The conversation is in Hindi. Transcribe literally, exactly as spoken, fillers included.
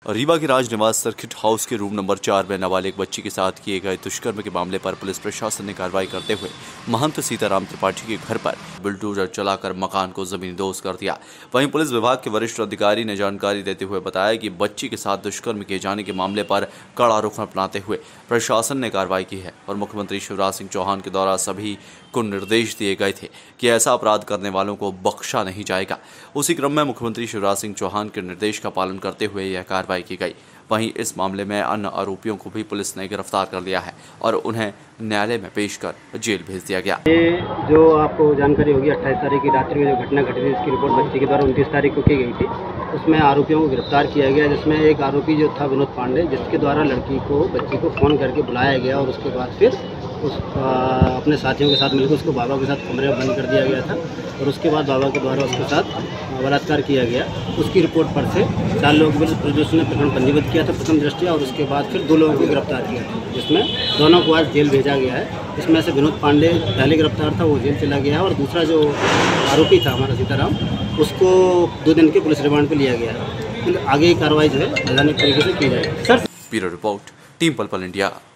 रीवा के राज निवास सर्किट हाउस के रूम नंबर चार में नाबालिग बच्ची के साथ किए गए दुष्कर्म के मामले पर पुलिस प्रशासन ने कार्रवाई करते हुए महंत सीताराम त्रिपाठी के घर पर बुलडोजर चलाकर मकान को जमींदोज कर दिया। वहीं पुलिस विभाग के वरिष्ठ अधिकारी ने जानकारी देते हुए बताया कि बच्ची के साथ दुष्कर्म किए जाने के मामले पर कड़ा रुख अपनाते हुए प्रशासन ने कार्रवाई की है और मुख्यमंत्री शिवराज सिंह चौहान के द्वारा सभी को निर्देश दिए गए थे कि ऐसा अपराध करने वालों को बख्शा नहीं जाएगा। उसी क्रम में मुख्यमंत्री शिवराज सिंह चौहान के निर्देश का पालन करते हुए यह कार्रवाई की गई। वहीं इस मामले में अन्य आरोपियों को भी पुलिस ने गिरफ्तार कर लिया है और उन्हें न्यायालय में पेश कर जेल भेज दिया गया। ये जो आपको जानकारी होगी अट्ठाईस तारीख की रात्रि में जो घटना घटी थी, इसकी रिपोर्ट बच्ची के द्वारा उनतीस तारीख को की गई थी। उसमें आरोपियों को गिरफ्तार किया गया, जिसमें एक आरोपी जो था विनोद पांडे, जिसके द्वारा लड़की को बच्ची को फ़ोन करके बुलाया गया और उसके बाद फिर उस आ, अपने साथियों के साथ मिलकर उसको बाबा के साथ कमरे में बंद कर दिया गया था और उसके बाद बाबा के द्वारा उसके साथ बलात्कार किया गया। उसकी रिपोर्ट पर से चार लोगों के विरुद्ध पुलिस ने प्रकरण पंजीबद्ध किया था प्रथम दृष्टया और उसके बाद फिर दो लोगों को गिरफ्तार किया था, जिसमें दोनों को आज जेल भेजा गया है। इसमें से विनोद पांडे पहले गिरफ्तार था, वो जेल चला गया है और दूसरा जो आरोपी था हमारा सीताराम, उसको दो दिन के पुलिस रिमांड पर लिया गया है। फिर आगे की कार्रवाई जो है वैधानिक तरीके से की जाएगी। सर, ब्यूरो रिपोर्ट, टीम पल पल इंडिया।